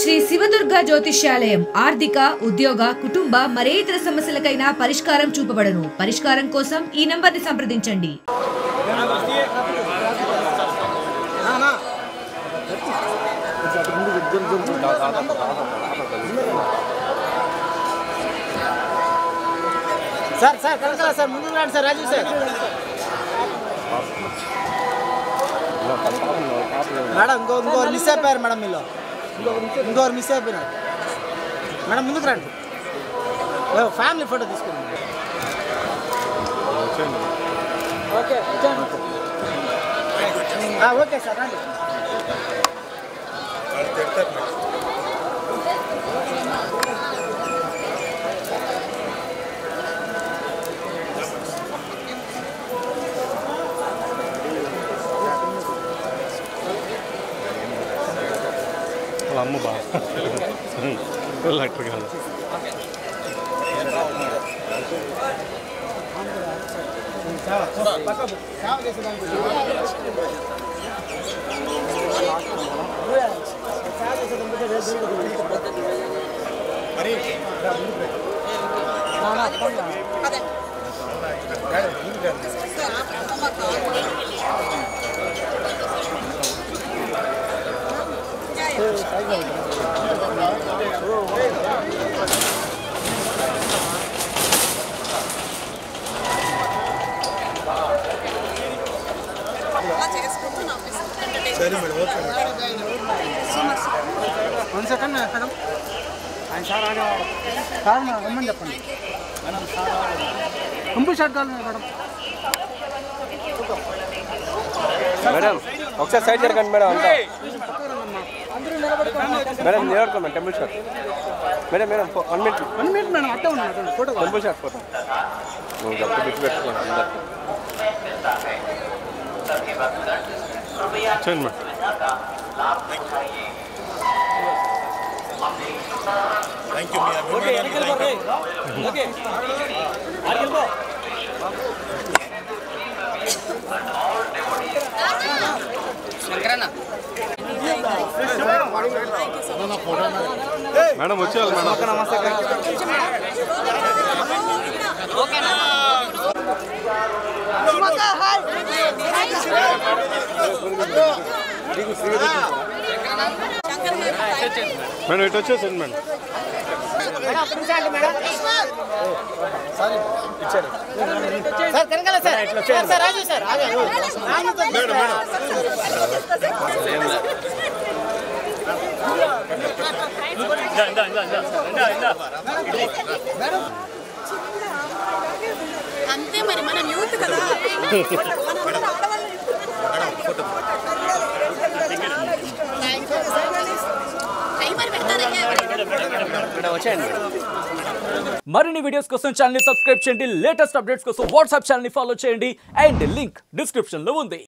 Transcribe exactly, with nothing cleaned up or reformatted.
శ్రీ శివదుర్గ జ్యోతిష్యాలయం ఆర్థిక ఉద్యోగ కుటుంబ మరే ఇతర సమస్యలకైనా పరిష్కారం చూపబడును. పరిష్కారం కోసం ఈ నంబర్ ని సంప్రదించండి. సార్ సార్ కనకాల సార్ ముందు రండి సార్ రాజీవ్ సార్ మేడం ఇంకో ఇంకోరు మిస్ అయిపోయారు మేడం మీలో ఇంకోరు మిస్ అయిపోయినారు మేడం ముందుకు రండి ఫ్యామిలీ ఫోటో తీసుకున్నాం ఓకే ఓకే సార్ రండి అమ్మ బాగా ఎలక్ట్రిక్ కాదు వన్ సెకండ్ మేడం ఆయన సార్ ఆడేవాడు సార్ మేడం రమ్మని చెప్పండి మేడం సార్ కంపు షర్ట్ కావాలి మేడం మేడం ఒకసారి సైడ్ జరగండి మేడం అంతా మేడం నిలబడుకోండి temple shot madam madam one minute one minute madam అట్టే ఉన్నాడు ఫోటో టెంపుల్ షాట్ ఫోటో నువ్వు తప్పు బిట్టు పెట్టుకోండి అందరు చూడండి madam Thank you, Mia. Okay, okay. Arkelbo. Shankarana. Madam వచ్చేయాలి మేడం నమస్తే Okay na. మేడం ఇటు వచ్చేసండి madam sir Kanakala sir sir Raju sir అంతే మరి మనం యూత్ కదా మరిన్ని వీడియోస్ కోసం ఛానల్ ని సబ్స్క్రైబ్ చేయండి. లేటెస్ట్ అప్డేట్స్ కోసం వాట్సాప్ ఛానల్ ని ఫాలో చేయండి అండ్ లింక్ డిస్క్రిప్షన్ లో ఉంది.